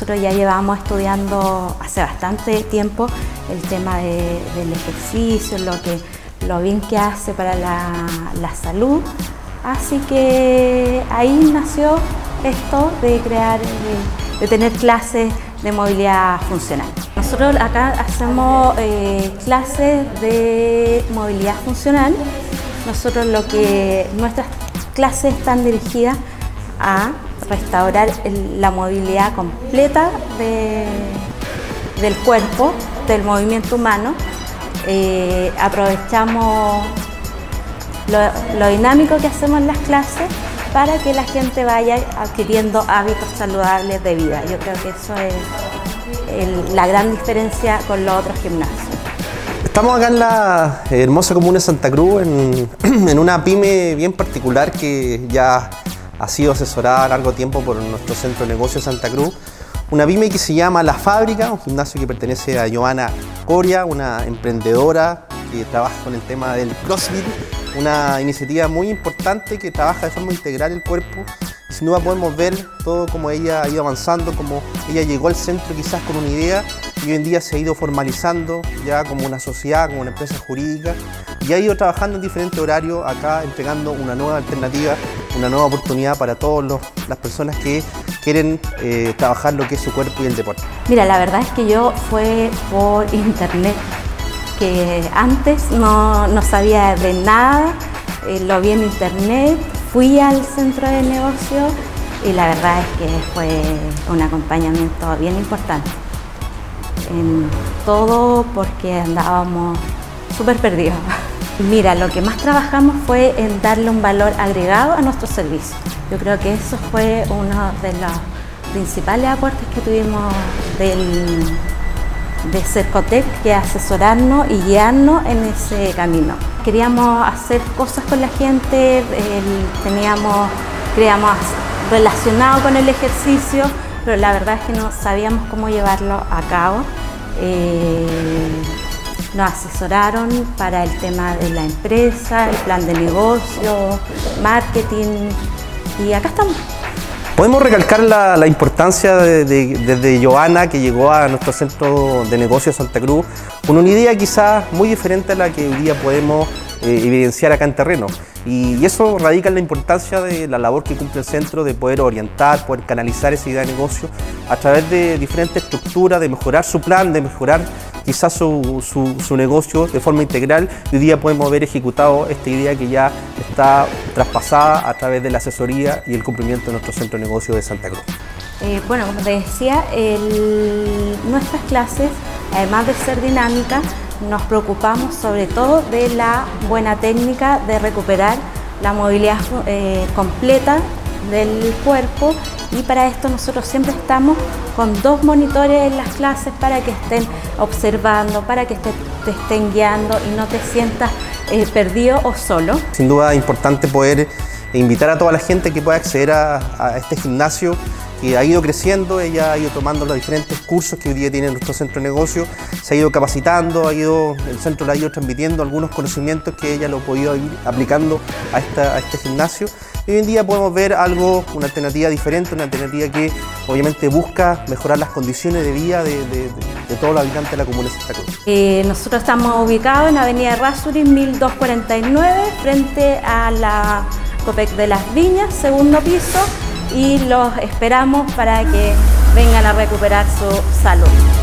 nosotros ya llevamos estudiando hace bastante tiempo el tema del ejercicio, lo bien que hace para la salud. Así que ahí nació esto de crear, de tener clases de movilidad funcional. Nosotros acá hacemos clases de movilidad funcional. Nuestras clases están dirigidas a restaurar la movilidad completa del cuerpo, del movimiento humano. Aprovechamos lo dinámico que hacemos en las clases para que la gente vaya adquiriendo hábitos saludables de vida. Yo creo que eso es la gran diferencia con los otros gimnasios. Estamos acá en la hermosa comuna de Santa Cruz, en una pyme bien particular que ya ha sido asesorada a largo tiempo por nuestro centro de negocios Santa Cruz. Una pyme que se llama La Fábrica, un gimnasio que pertenece a Joana Coria, una emprendedora que trabaja con el tema del CrossFit, una iniciativa muy importante que trabaja de forma integral el cuerpo. Sin duda podemos ver todo como ella ha ido avanzando, como ella llegó al centro quizás con una idea y hoy en día se ha ido formalizando ya como una sociedad, como una empresa jurídica y ha ido trabajando en diferentes horarios acá, entregando una nueva alternativa, una nueva oportunidad para todas las personas que quieren trabajar lo que es su cuerpo y el deporte. Mira, la verdad es que yo fue por internet, que antes no sabía de nada, lo vi en internet, fui al centro de negocio y la verdad es que fue un acompañamiento bien importante en todo porque andábamos súper perdidos. Mira, lo que más trabajamos fue en darle un valor agregado a nuestro servicio. Yo creo que eso fue uno de los principales aportes que tuvimos de Cercotec, que asesorarnos y guiarnos en ese camino. Queríamos hacer cosas con la gente, creíamos relacionado con el ejercicio, pero la verdad es que no sabíamos cómo llevarlo a cabo. Nos asesoraron para el tema de la empresa, el plan de negocio, marketing y acá estamos. Podemos recalcar la importancia desde Joana, que llegó a nuestro centro de negocios Santa Cruz, con una idea quizás muy diferente a la que hoy día podemos evidenciar acá en terreno. Y eso radica en la importancia de la labor que cumple el centro de poder orientar, poder canalizar esa idea de negocio a través de diferentes estructuras, de mejorar su plan, de mejorar quizás su negocio de forma integral. Hoy día podemos ver ejecutado esta idea que ya está traspasada a través de la asesoría y el cumplimiento de nuestro centro de negocios de Santa Cruz. Bueno, como te decía, nuestras clases, además de ser dinámicas, nos preocupamos sobre todo de la buena técnica de recuperar la movilidad completa del cuerpo y para esto nosotros siempre estamos con 2 monitores en las clases para que estén observando, para que te estén guiando y no te sientas perdido o solo. Sin duda es importante poder invitar a toda la gente que pueda acceder a este gimnasio que ha ido creciendo. Ella ha ido tomando los diferentes cursos que hoy día tiene nuestro centro de negocio, se ha ido capacitando, el centro le ha ido transmitiendo algunos conocimientos que ella lo ha podido ir aplicando a este gimnasio. Y hoy en día podemos ver una alternativa diferente, una alternativa que obviamente busca mejorar las condiciones de vida de todos los habitantes de la comuna de Santa Cruz. Nosotros estamos ubicados en Avenida Errázuriz 1249, frente a la Copec de las Viñas, segundo piso, y los esperamos para que vengan a recuperar su salud.